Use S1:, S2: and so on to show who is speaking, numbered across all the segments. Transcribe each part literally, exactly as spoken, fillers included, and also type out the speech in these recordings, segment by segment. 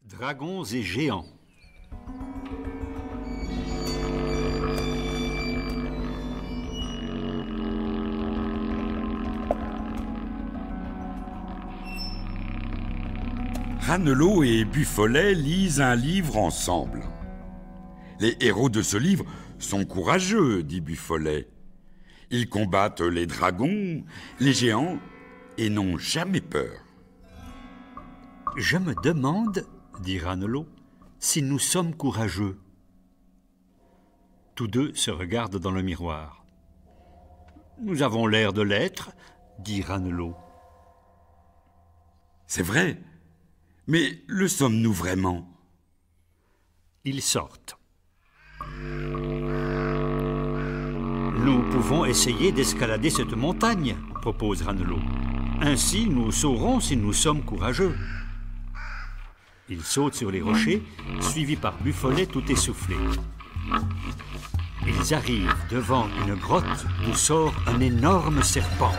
S1: Dragons et géants.
S2: Ranelot et Bufollet lisent un livre ensemble. Les héros de ce livre sont courageux, dit Bufollet. Ils combattent les dragons, les géants, et n'ont jamais peur.
S1: Je me demande, dit Ranelot, si nous sommes courageux. Tous deux se regardent dans le miroir. Nous avons l'air de l'être, dit Ranelot.
S2: C'est vrai, mais le sommes-nous vraiment?
S1: Ils sortent. Nous pouvons essayer d'escalader cette montagne, propose Ranelot. Ainsi, nous saurons si nous sommes courageux. Ils sautent sur les rochers, suivis par Bufollet tout essoufflé. Ils arrivent devant une grotte d'où sort un énorme serpent.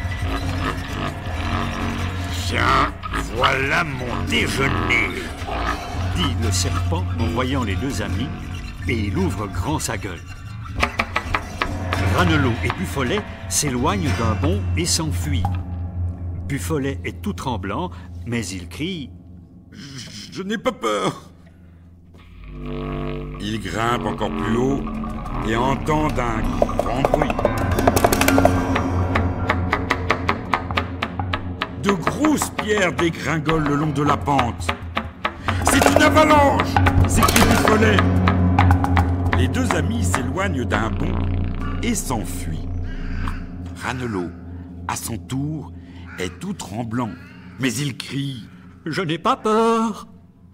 S3: Tiens, voilà mon déjeuner,
S1: dit le serpent en voyant les deux amis, et il ouvre grand sa gueule. Ranelot et Bufollet s'éloignent d'un bond et s'enfuient. Bufollet est tout tremblant, mais il crie «
S2: Je, je n'ai pas peur !» Il grimpe encore plus haut et entend un grand bruit. De grosses pierres dégringolent le long de la pente. « C'est une avalanche !» s'écrie Bufollet. Les deux amis s'éloignent d'un bond et s'enfuient. Ranelot, à son tour, est tout tremblant, mais il crie
S1: « Je n'ai pas peur !»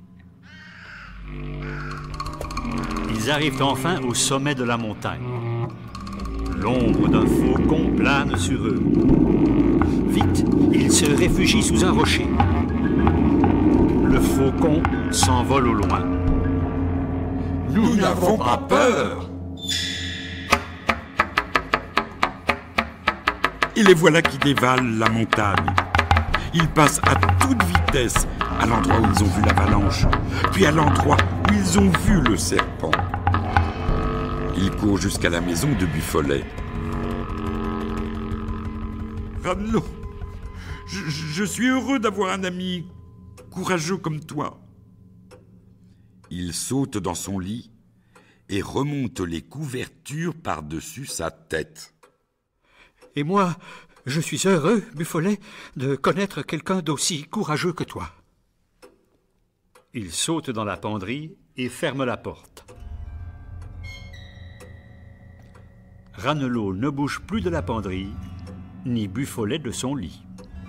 S1: Ils arrivent enfin au sommet de la montagne. L'ombre d'un faucon plane sur eux. Vite, ils se réfugient sous un rocher. Le faucon s'envole au loin.
S2: Nous n'avons pas peur. Et les voilà qui dévalent la montagne. Ils passent à toute vitesse à l'endroit où ils ont vu l'avalanche, puis à l'endroit où ils ont vu le serpent. Ils courent jusqu'à la maison de Bufollet. Ranelot, je, je suis heureux d'avoir un ami courageux comme toi. Il saute dans son lit et remonte les couvertures par-dessus sa tête.
S1: Et moi, je suis heureux, Bufollet, de connaître quelqu'un d'aussi courageux que toi. Il saute dans la penderie et ferme la porte. Ranelot ne bouge plus de la penderie, ni Bufollet de son lit.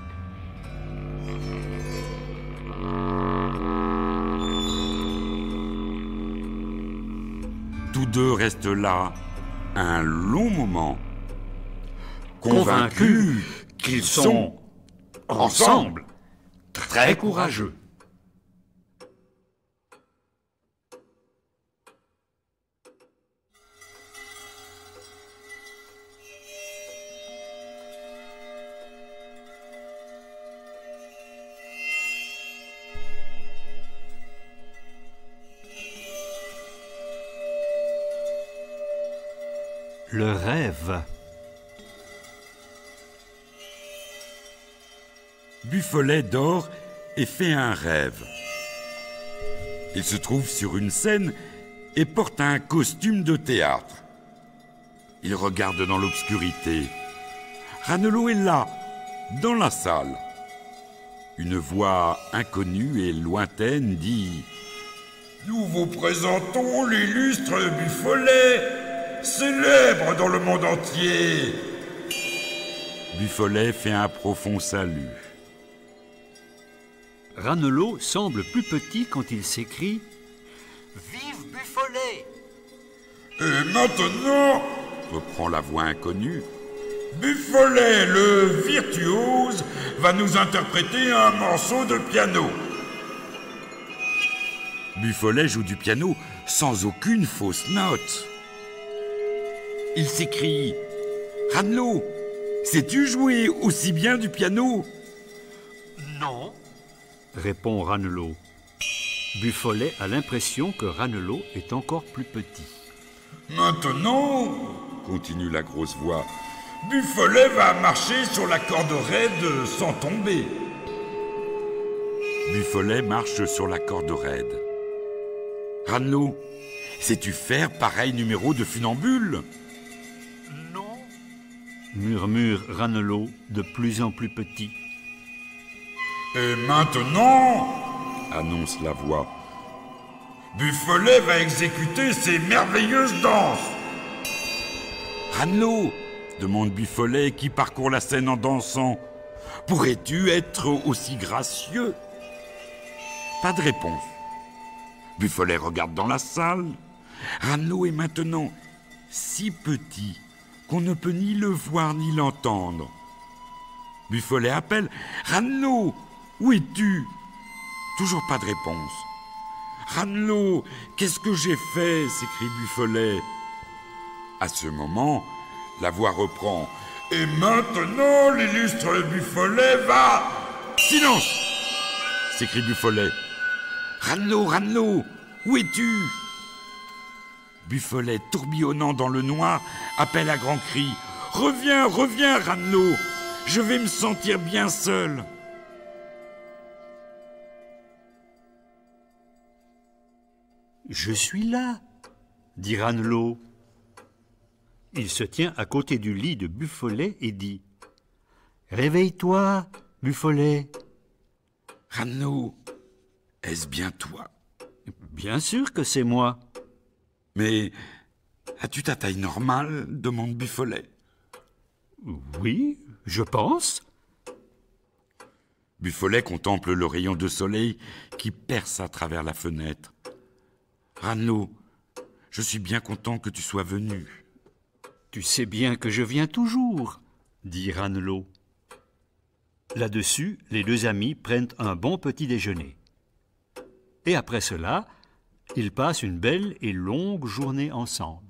S2: Tous deux restent là un long moment,
S1: convaincus qu'ils sont ensemble très courageux. Le rêve.
S2: Bufollet dort et fait un rêve. Il se trouve sur une scène et porte un costume de théâtre. Il regarde dans l'obscurité. Ranelot est là, dans la salle. Une voix inconnue et lointaine dit « Nous vous présentons l'illustre Bufollet, célèbre dans le monde entier. » Bufollet fait un profond salut.
S1: Ranelot semble plus petit quand il s'écrie « Vive Bufollet !»
S2: Et maintenant, reprend la voix inconnue, Bufollet, le virtuose, va nous interpréter un morceau de piano. Bufollet joue du piano sans aucune fausse note. Il s'écrie « Ranelot, sais-tu jouer aussi bien du piano ?»
S1: Non, répond Ranelot. Buffolet a l'impression que Ranelot est encore plus petit.
S2: Maintenant, continue la grosse voix, Buffolet va marcher sur la corde raide sans tomber. Buffolet marche sur la corde raide. Ranelot, sais-tu faire pareil numéro de funambule?
S3: Non.
S1: Murmure Ranelot de plus en plus petit.
S2: Et maintenant, annonce la voix, Buffolet va exécuter ses merveilleuses danses. Ranelot, demande Buffolet qui parcourt la scène en dansant, pourrais-tu être aussi gracieux? Pas de réponse. Buffolet regarde dans la salle. Ranelot est maintenant si petit qu'on ne peut ni le voir ni l'entendre. Buffolet appelle « Ranelot, où es-tu » Toujours pas de réponse. « Ranelot, qu'est-ce que j'ai fait » s'écrie Buffolet. À ce moment, la voix reprend « Et maintenant, l'illustre Buffolet va... » Silence s'écrie Buffolet. « Ranelot, Ranelot, où es-tu » Buffolet, tourbillonnant dans le noir, appelle à grands cris « Reviens, reviens, Ranelot, je vais me sentir bien seul. »
S1: « Je suis là, » dit Ranelot. Il se tient à côté du lit de Buffolet et dit « Réveille-toi, Buffolet. »
S2: « Ranelot, est-ce bien toi ?»«
S1: Bien sûr que c'est moi. »«
S2: Mais as-tu ta taille normale ?» demande Buffolet.
S1: « Oui, je pense. »
S2: Buffolet contemple le rayon de soleil qui perce à travers la fenêtre. « Ranelot, je suis bien content que tu sois venu. »«
S1: Tu sais bien que je viens toujours, » dit Ranelot. Là-dessus, les deux amis prennent un bon petit déjeuner. Et après cela, ils passent une belle et longue journée ensemble.